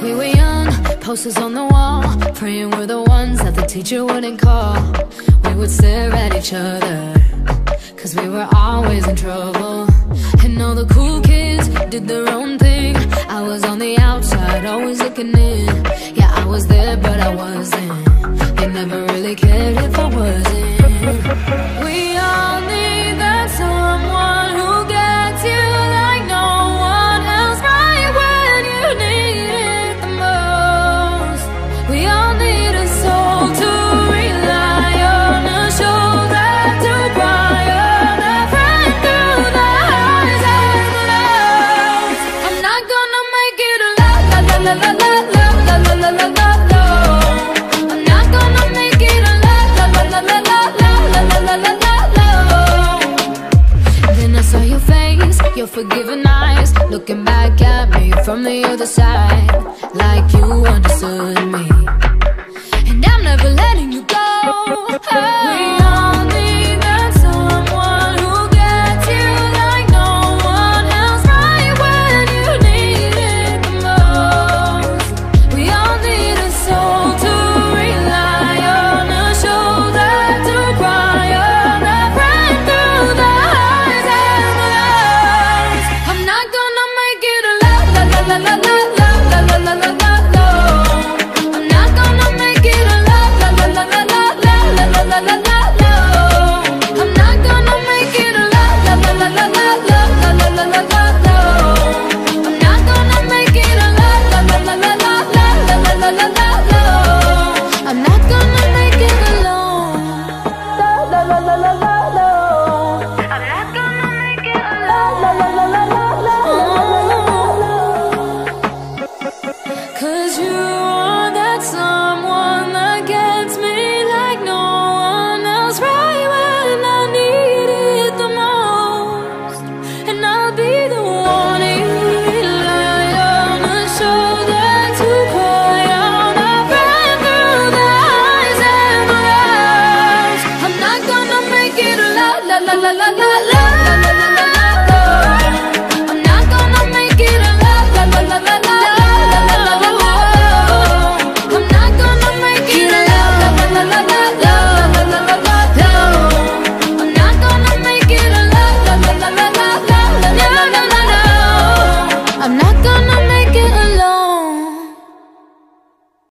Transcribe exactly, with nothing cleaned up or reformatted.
We were young, posters on the wall, praying we're the ones that the teacher wouldn't call. We would stare at each other, cause we were always in trouble. And all the cool kids did their own thing. I was on the outside, always looking in. Yeah, I was there, but I wasn't. They never really cared if I wasn't. We all need that someone who gets you like no one else, right when you need it the most. We all need a soul to rely on, a shoulder to cry on, a friend through the highs and the lows. I'm not gonna make it a la la la la la la la la la la la la la. I'm not gonna make it a la la la la la la la la la la la la. Then I saw your face, your forgiving eyes, looking back at me from the other side, like you understood me. And I'm never letting you go. Oh.